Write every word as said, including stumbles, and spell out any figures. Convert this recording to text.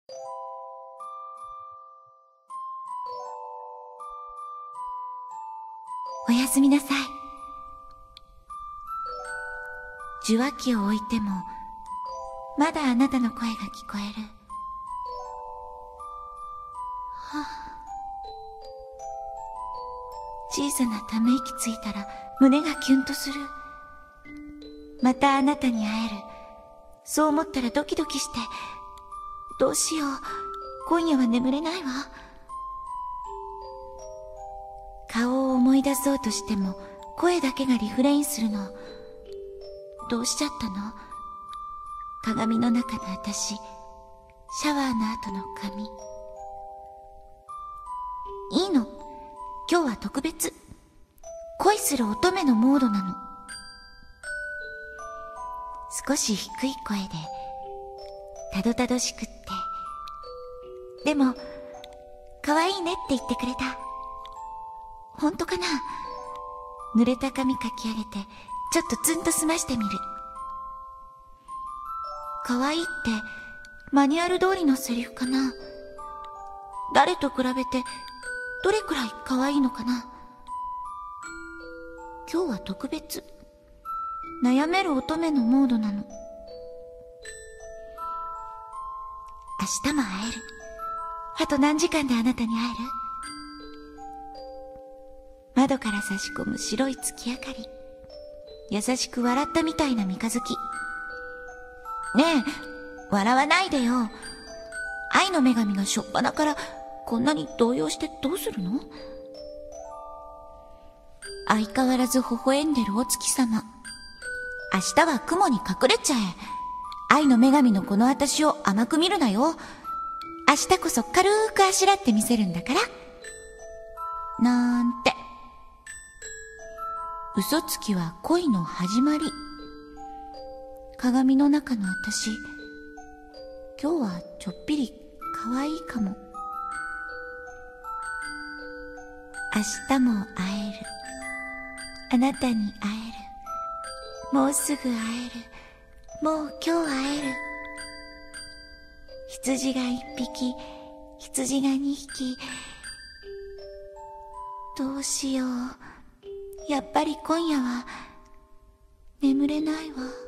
おやすみなさい。受話器を置いても、まだあなたの声が聞こえる。はあ、小さなため息ついたら胸がキュンとする。またあなたに会える。そう思ったらドキドキして、どうしよう、今夜は眠れないわ。顔を思い出そうとしても声だけがリフレインするの。どうしちゃったの？鏡の中の私、シャワーの後の髪。いいの。今日は特別。恋する乙女のモードなの。少し低い声で、たどたどしくって。でも、可愛いねって言ってくれた。本当かな？濡れた髪かき上げて、ちょっとツンと済ましてみる。可愛いって、マニュアル通りのセリフかな？誰と比べて、どれくらい可愛いのかな？今日は特別。悩める乙女のモードなの。明日も会える。あと何時間であなたに会える？窓から差し込む白い月明かり。優しく笑ったみたいな三日月。ねえ、笑わないでよ。愛の女神がしょっぱなからこんなに動揺してどうするの？相変わらず微笑んでるお月様。明日は雲に隠れちゃえ。愛の女神のこの私を甘く見るなよ。明日こそ軽くあしらってみせるんだから。なんて。嘘つきは恋の始まり。鏡の中の私、今日はちょっぴり可愛いかも。明日も会える。あなたに会える。もうすぐ会える。もう今日会える。羊が一匹、羊が二匹。どうしよう。やっぱり今夜は眠れないわ。